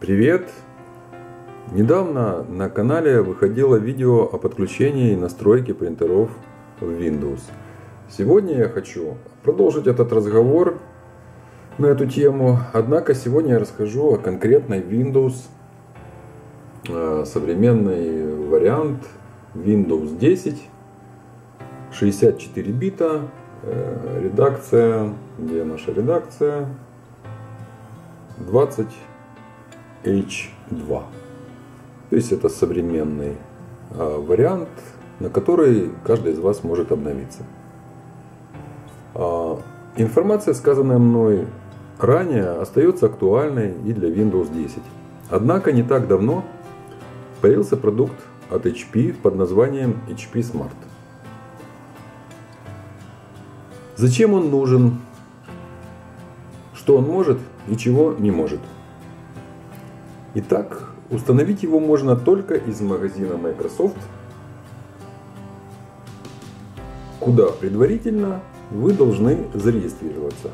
Привет! Недавно на канале выходило видео о подключении и настройке принтеров в Windows. Сегодня я хочу продолжить этот разговор на эту тему. Однако сегодня я расскажу о конкретной Windows, современный вариант Windows 10, 64 бита, редакция, где наша редакция, 20H2. То есть это современный вариант, на который каждый из вас может обновиться. Информация, сказанная мной ранее, остается актуальной и для Windows 10. Однако не так давно появился продукт от HP под названием HP Smart. Зачем он нужен? Что он может и чего не может? Итак, установить его можно только из магазина Microsoft, куда предварительно вы должны зарегистрироваться.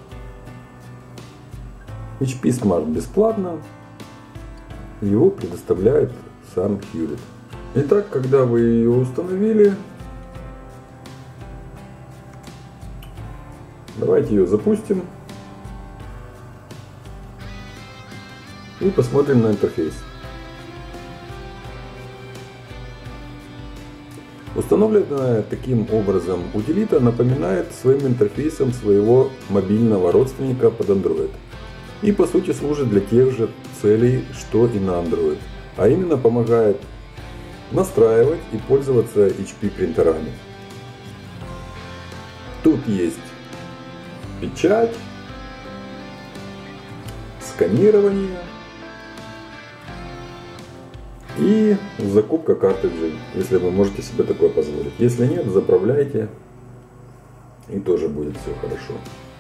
HP Smart бесплатно, его предоставляет сам Hewlett. Итак, когда вы ее установили, давайте ее запустим и посмотрим на интерфейс. Установленная таким образом утилита напоминает своим интерфейсом своего мобильного родственника под Android. И по сути служит для тех же целей, что и на Android. А именно помогает настраивать и пользоваться HP принтерами. Тут есть печать, сканирование и закупка картриджей, если вы можете себе такое позволить. Если нет, заправляйте, и тоже будет все хорошо.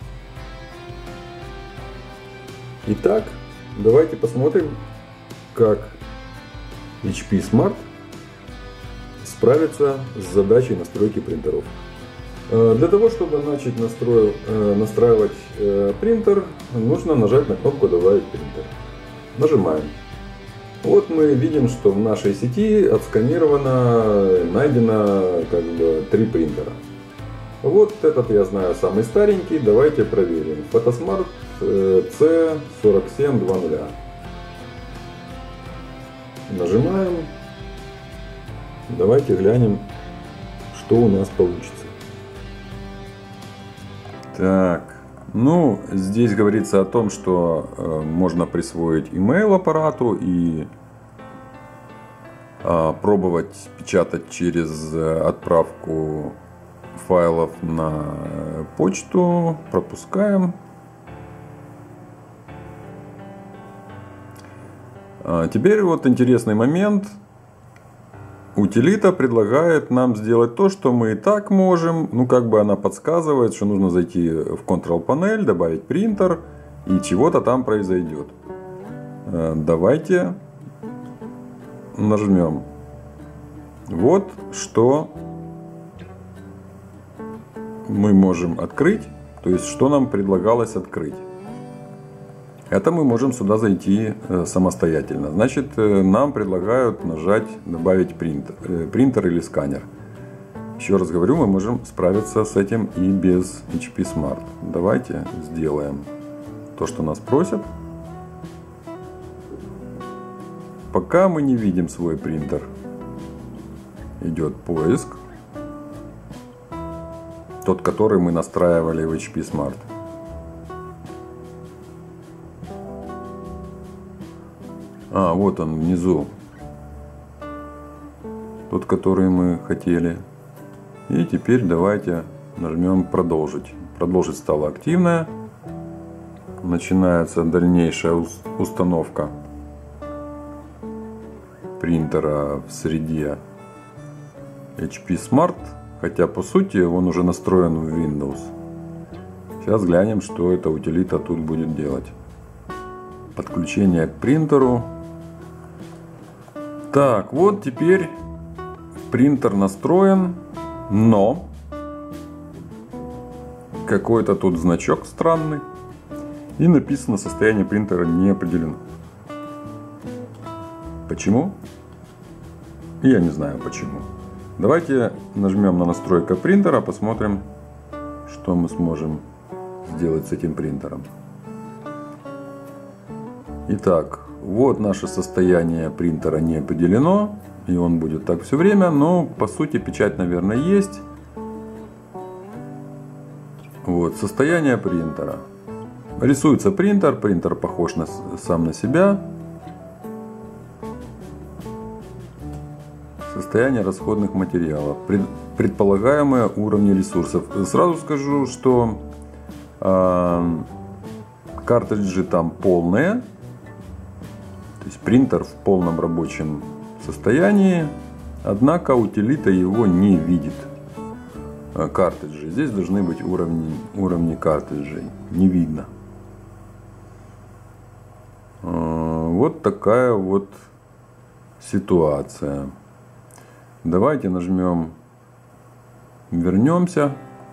Итак, давайте посмотрим, как HP Smart справится с задачей настройки принтеров. Для того, чтобы начать настраивать принтер, нужно нажать на кнопку «Добавить принтер». Нажимаем. Вот мы видим, что в нашей сети отсканировано, найдено 3 принтера. Вот этот я знаю самый старенький, давайте проверим. Photosmart C4720. Нажимаем. Давайте глянем, что у нас получится. Так, здесь говорится о том, что можно присвоить email аппарату и пробовать печатать через отправку файлов на почту. Пропускаем. Теперь вот интересный момент. Утилита предлагает нам сделать то, что мы и так можем. Она подсказывает, что нужно зайти в Control панель, добавить принтер, и чего-то там произойдет. Давайте нажмем. Вот что мы можем открыть, то есть что нам предлагалось открыть. Это мы можем сюда зайти самостоятельно. Значит, нам предлагают нажать «Добавить принтер или сканер». Еще раз говорю, мы можем справиться с этим и без HP Smart. Давайте сделаем то, что нас просят. Пока мы не видим свой принтер, идет поиск. Тот, который мы настраивали в HP Smart. Вот он внизу. Тот, который мы хотели. И теперь давайте нажмем «Продолжить». Продолжить стало активное. Начинается дальнейшая установка принтера в среде HP Smart. Хотя по сути он уже настроен в Windows. Сейчас глянем, что эта утилита тут будет делать. Подключение к принтеру. Так, вот теперь принтер настроен, но какой-то тут значок странный и написано «Состояние принтера не определено». Почему? Я не знаю почему. Давайте нажмем на настройка принтера, посмотрим, что мы сможем сделать с этим принтером. Итак, вот наше состояние принтера не определено, и он будет так все время, но по сути печать, наверное, есть. Вот состояние принтера. Рисуется принтер, принтер похож сам на себя. Состояние расходных материалов. Предполагаемые уровни ресурсов. Сразу скажу, что картриджи там полные. То есть принтер в полном рабочем состоянии. Однако утилита его не видит. Картриджи. Здесь должны быть уровни картриджей. Не видно. Вот такая вот ситуация. Давайте нажмем, вернемся.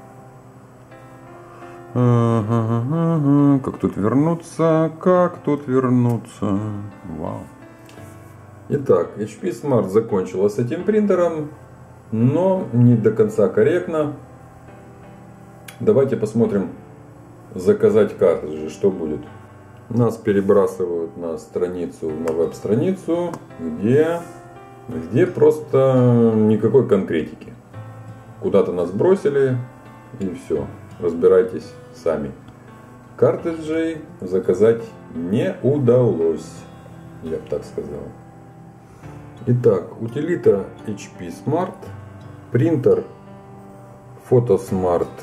Как тут вернуться? Как тут вернуться? Вау. Итак, HP Smart закончила с этим принтером, но не до конца корректно. Давайте посмотрим, заказать картриджи, что будет. Нас перебрасывают на страницу, на веб-страницу, где просто никакой конкретики. Куда-то нас бросили и все. Разбирайтесь сами. Картриджей заказать не удалось, я бы так сказал. Итак, утилита HP Smart, принтер PhotoSmart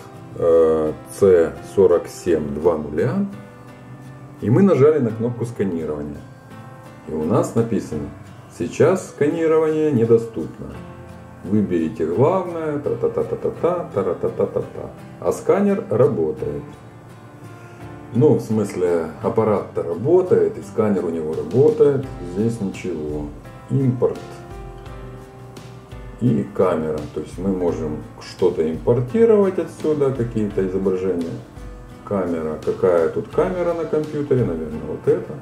C4720. И мы нажали на кнопку сканирования. И у нас написано: сейчас сканирование недоступно. Выберите главное, та-та-та-та-та, та-та-та-та-та. А сканер работает. Ну, в смысле, аппарат-то работает, и сканер у него работает. Здесь ничего. Импорт и камера. То есть мы можем что-то импортировать отсюда, какие-то изображения. Камера. Какая тут камера на компьютере? Наверное, вот эта.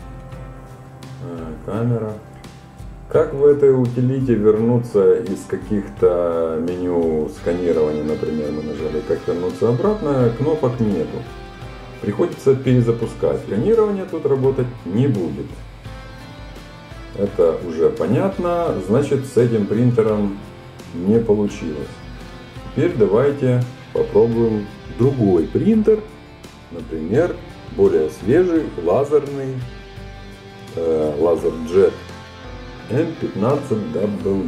Камера. Как в этой утилите вернуться из каких-то меню сканирования, например, мы нажали, как вернуться обратно, кнопок нету. Приходится перезапускать. Сканирование тут работать не будет. Это уже понятно. Значит, с этим принтером не получилось. Теперь давайте попробуем другой принтер. Например, более свежий, лазерный LaserJet M15W.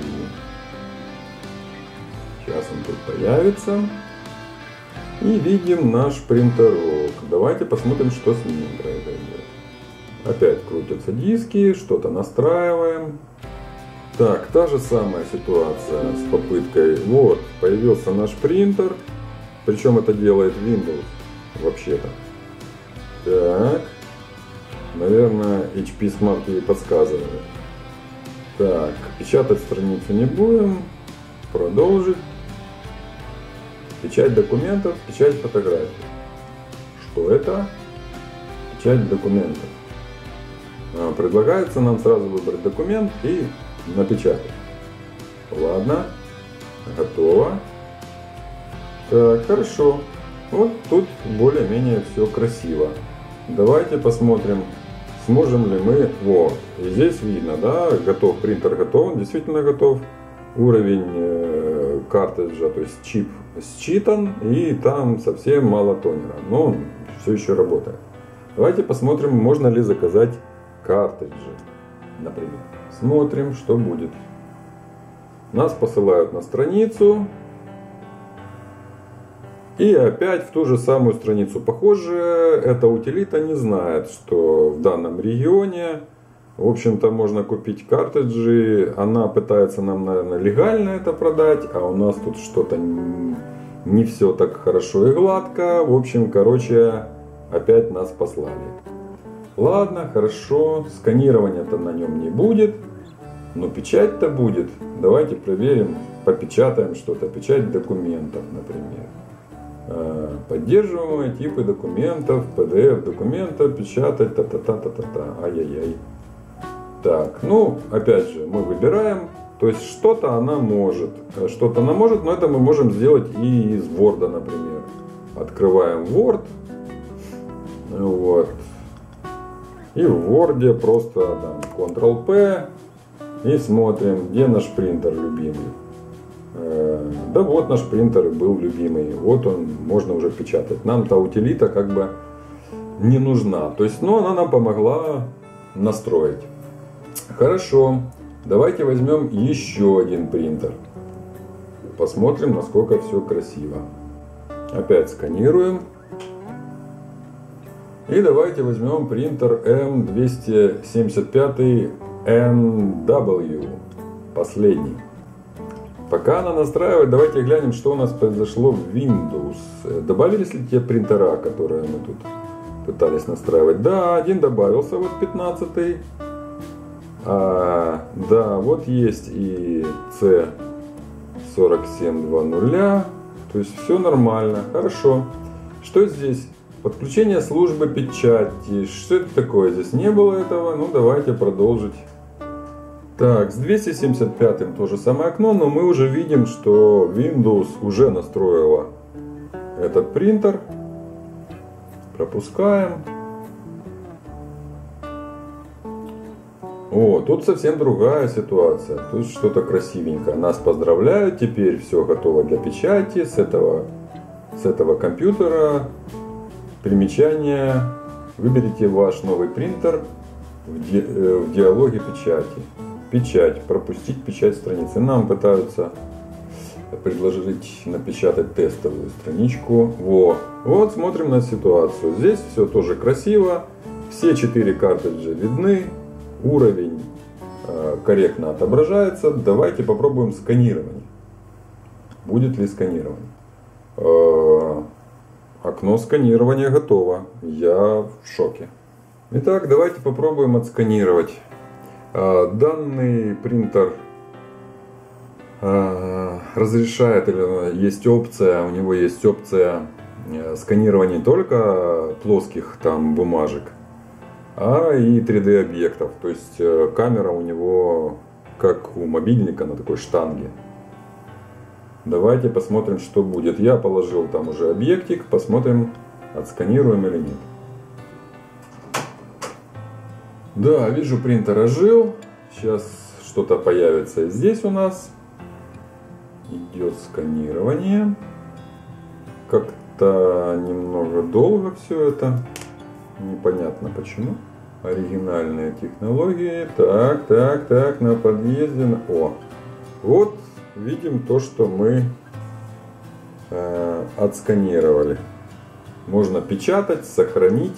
Сейчас он тут появится. И видим наш принтерок. Давайте посмотрим, что с ним произойдет. Опять крутятся диски, что-то настраиваем. Так, та же самая ситуация с попыткой. Вот, появился наш принтер. Причем это делает Windows вообще-то. Так. Наверное, HP Smart ей подсказывает. Так, печатать страницу не будем. Продолжить. Печать документов, печать фотографий. Что это? Печать документов. Предлагается нам сразу выбрать документ и напечатать. Ладно, готово. Так, хорошо. Вот тут более-менее все красиво. Давайте посмотрим, сможем ли мы. Вот, и здесь видно, да, готов, принтер готов, он действительно готов. Уровень картриджа, то есть чип считан, и там совсем мало тонера, но он все еще работает. Давайте посмотрим, можно ли заказать картриджи, например. Смотрим, что будет. Нас посылают на страницу. И опять в ту же самую страницу. Похоже, эта утилита не знает, что в данном регионе, в общем-то, можно купить картриджи. Она пытается нам, наверное, легально это продать, а у нас тут что-то не все так хорошо и гладко. В общем, короче, опять нас послали. Ладно, хорошо, сканирования-то на нем не будет, но печать-то будет. Давайте проверим, попечатаем что-то. Печать документов, например. Поддерживаемые типы документов, PDF документа, печатать, та-та-та-та-та-та. Ай-яй-яй. Так, ну, опять же, мы выбираем. То есть что-то она может, но это мы можем сделать и из Word, например. Открываем Word. Вот. И в Word просто там Ctrl-P и смотрим, где наш принтер любимый. Да вот наш принтер был любимый. Вот он, можно уже печатать. Нам та утилита как бы не нужна. То есть, но она нам помогла настроить. Хорошо. Давайте возьмем еще один принтер. Посмотрим, насколько все красиво. Опять сканируем. И давайте возьмем принтер M275NW. Последний. Пока она настраивает, давайте глянем, что у нас произошло в Windows. Добавились ли те принтера, которые мы тут пытались настраивать? Да, один добавился, вот 15-й. Да, вот есть и C4720. То есть все нормально, хорошо. Что здесь? Подключение службы печати. Что это такое? Здесь не было этого. Ну, давайте продолжить. Так, с 275 то же самое окно, но мы уже видим, что Windows уже настроила этот принтер. Пропускаем. О, тут совсем другая ситуация. Тут что-то красивенькое. Нас поздравляют, теперь все готово для печати. С этого компьютера. Примечание. Выберите ваш новый принтер в диалоге печати. Печать. Пропустить печать страницы. Нам пытаются предложить напечатать тестовую страничку. Вот смотрим на ситуацию. Здесь все тоже красиво. Все 4 картриджа видны. Уровень корректно отображается. Давайте попробуем сканирование. Будет ли сканирование? Окно сканирования готово. Я в шоке. Итак, давайте попробуем отсканировать. Данный принтер разрешает, или есть опция, у него есть опция сканирования не только плоских там бумажек, а и 3D объектов. То есть камера у него как у мобильника на такой штанге. Давайте посмотрим, что будет. Я положил там уже объектик, посмотрим, отсканируем или нет. Да, вижу, принтер ожил. Сейчас что-то появится здесь у нас. Идет сканирование. Как-то немного долго все это. Непонятно почему. Оригинальные технологии. Так, на подъезде. О, вот видим то, что мы отсканировали. Можно печатать, сохранить.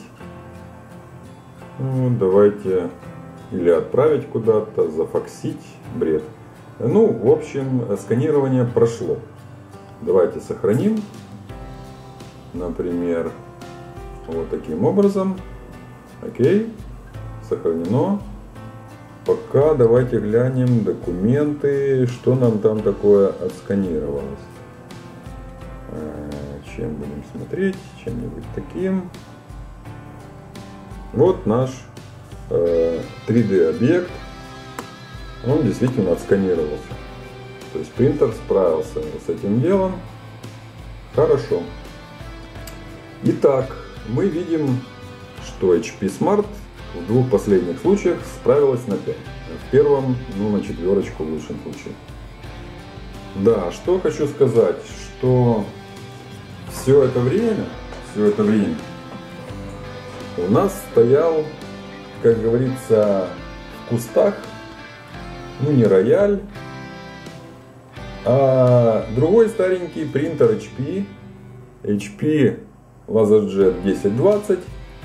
Ну, давайте или отправить куда-то, зафаксить. Бред. Ну, в общем, сканирование прошло. Давайте сохраним. Например, вот таким образом. Окей. Сохранено. Пока давайте глянем документы, что нам там такое отсканировалось. Чем будем смотреть? Чем-нибудь таким. Вот наш 3D объект. Он действительно отсканировался. То есть принтер справился с этим делом. Хорошо. Итак, мы видим, что HP Smart в двух последних случаях справилась на 5. В первом, на 4 в лучшем случае. Да, что хочу сказать, что все это время у нас стоял, как говорится, в кустах, не рояль, а другой старенький принтер HP LaserJet 1020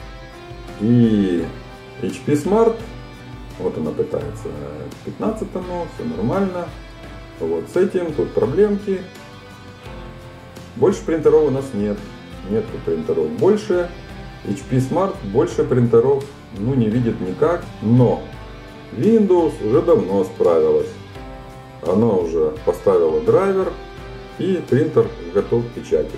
и HP Smart. Вот она пытается к 15-му, все нормально. Вот с этим тут проблемки. Больше принтеров у нас нет. Нету принтеров больше. HP Smart больше принтеров не видит никак. Но Windows уже давно справилась. Она уже поставила драйвер и принтер готов к печати.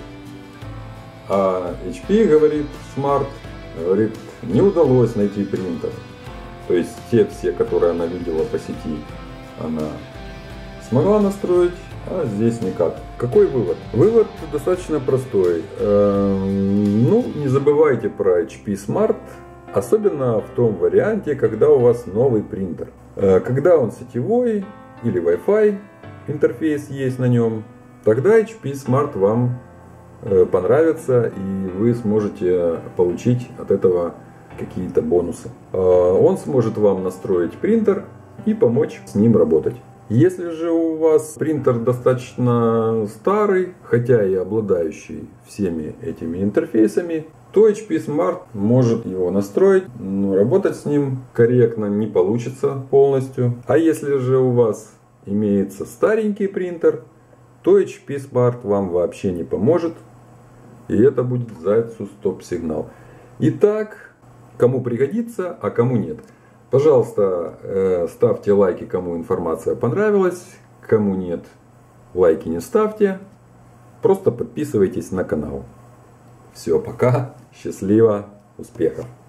А HP говорит, Smart говорит, не удалось найти принтер. То есть те все, которые она видела по сети, она смогла настроить, а здесь никак. Какой вывод? Вывод достаточно простой. Не забывайте про HP Smart, особенно в том варианте, когда у вас новый принтер. Когда он сетевой или Wi-Fi интерфейс есть на нем, тогда HP Smart вам понравится, и вы сможете получить от этого какие-то бонусы. Он сможет вам настроить принтер и помочь с ним работать. Если же у вас принтер достаточно старый, хотя и обладающий всеми этими интерфейсами, то HP Smart может его настроить, но работать с ним корректно не получится полностью. А если же у вас имеется старенький принтер, то HP Smart вам вообще не поможет, и это будет зайцу стоп-сигнал. Итак, кому пригодится, а кому нет. Пожалуйста, ставьте лайки, кому информация понравилась, кому нет, лайки не ставьте, просто подписывайтесь на канал. Все, пока, счастливо, успехов!